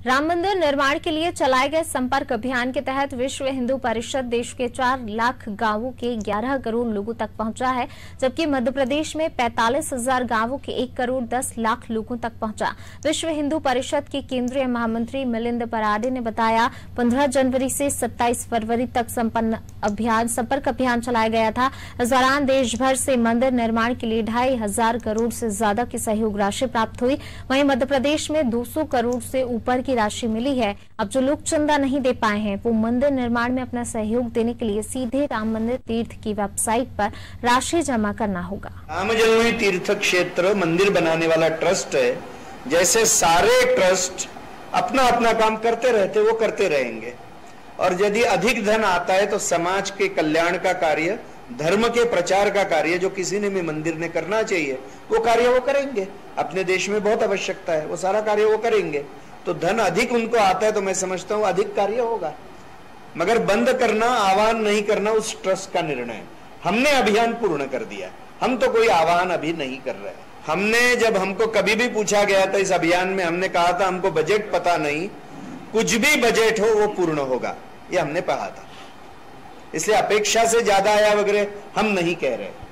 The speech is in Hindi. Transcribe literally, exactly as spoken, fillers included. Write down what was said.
राम मंदिर निर्माण के लिए चलाए गए संपर्क अभियान के तहत विश्व हिंदू परिषद देश के चार लाख गांवों के ग्यारह करोड़ लोगों तक पहुंचा है, जबकि मध्य प्रदेश में पैंतालीस हजार गांवों के एक करोड़ दस लाख लोगों तक पहुंचा। विश्व हिंदू परिषद के केंद्रीय महामंत्री मिलिंद पराडे ने बताया, पंद्रह जनवरी से सत्ताईस फरवरी तक संपन्न अभियान संपर्क अभियान चलाया गया था। इस दौरान देश भर से मंदिर निर्माण के लिए ढाई हजार करोड़ से ज्यादा की सहयोग राशि प्राप्त हुई। वहीं मध्य प्रदेश में दो सौ करोड़ से ऊपर की राशि मिली है। अब जो लोग चंदा नहीं दे पाए हैं, वो मंदिर निर्माण में अपना सहयोग देने के लिए सीधे राम मंदिर तीर्थ की वेबसाइट पर राशि जमा करना होगा। राम जन्मभूमि तीर्थ क्षेत्र मंदिर बनाने वाला ट्रस्ट है, जैसे सारे ट्रस्ट अपना अपना काम करते रहते वो करते रहेंगे, और यदि अधिक धन आता है तो समाज के कल्याण का कार्य, धर्म के प्रचार का कार्य जो किसी ने भी मंदिर ने करना चाहिए वो कार्य वो करेंगे। अपने देश में बहुत आवश्यकता है, वो सारा कार्य वो करेंगे। तो धन अधिक उनको आता है तो मैं समझता हूं अधिक कार्य होगा, मगर बंद करना, आह्वान नहीं करना उस ट्रस्ट का निर्णय। हमने अभियान पूर्ण कर दिया, हम तो कोई आह्वान अभी नहीं कर रहे। हमने जब हमको कभी भी पूछा गया था इस अभियान में, हमने कहा था हमको बजट पता नहीं, कुछ भी बजट हो वो पूर्ण होगा, ये हमने कहा था। इसलिए अपेक्षा से ज्यादा आया वगैरह हम नहीं कह रहे।